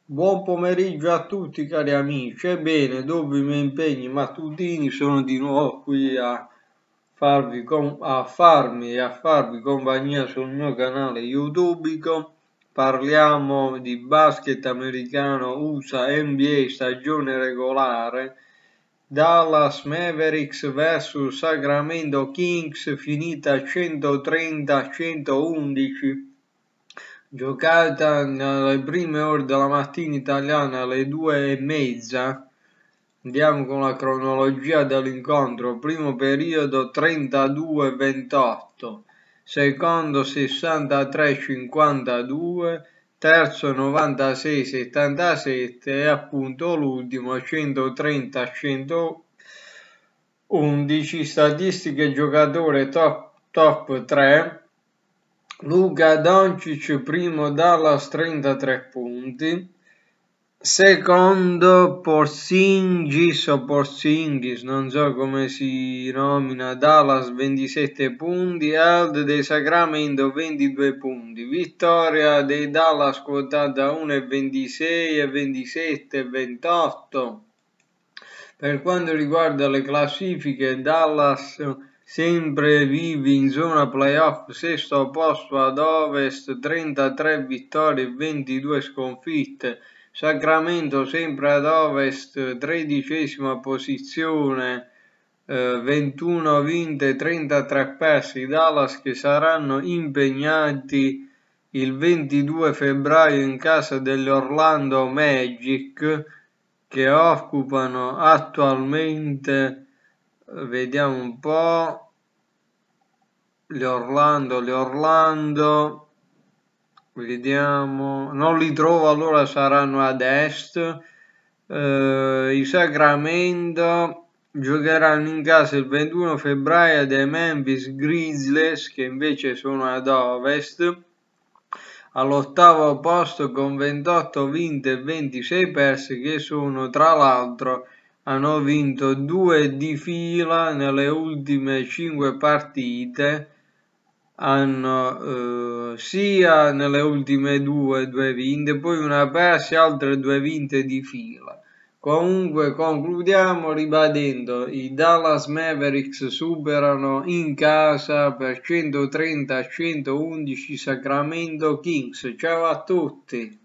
Buon pomeriggio a tutti cari amici. Ebbene, dopo i miei impegni mattutini sono di nuovo qui a farvi compagnia sul mio canale YouTube. Parliamo di basket americano USA NBA stagione regolare. Dallas Mavericks vs Sacramento Kings finita 130-111. Giocata nelle prime ore della mattina italiana alle 2:30. Andiamo con la cronologia dell'incontro. Primo periodo 32-28, secondo 63-52, terzo 96-77 e appunto l'ultimo 130-111. Statistiche giocatore top 3. Luka Doncic primo, Dallas 33 punti, secondo Porzingis o Porzingis, non so come si nomina, Dallas 27 punti, Held dei Sacramento 22 punti, vittoria dei Dallas quotata 1,26 e 27 e 28. Per quanto riguarda le classifiche, Dallas sempre vivi in zona playoff, sesto posto ad ovest, 33 vittorie e 22 sconfitte. Sacramento sempre ad ovest, 13ª posizione, 21 vinte, 33 persi. Dallas che saranno impegnati il 22 febbraio in casa degli Orlando Magic, che occupano attualmente, vediamo un po', gli Orlando, vediamo, non li trovo, allora saranno ad est. I Sacramento giocheranno in casa il 21 febbraio dei Memphis Grizzlies, che invece sono ad ovest, all'ottavo posto con 28 vinte e 26 persi, che sono tra l'altro hanno vinto 2 di fila nelle ultime 5 partite, hanno sia nelle ultime due vinte, poi una persa e altre 2 vinte di fila. Comunque concludiamo ribadendo: i Dallas Mavericks superano in casa per 130-111 Sacramento Kings. Ciao a tutti!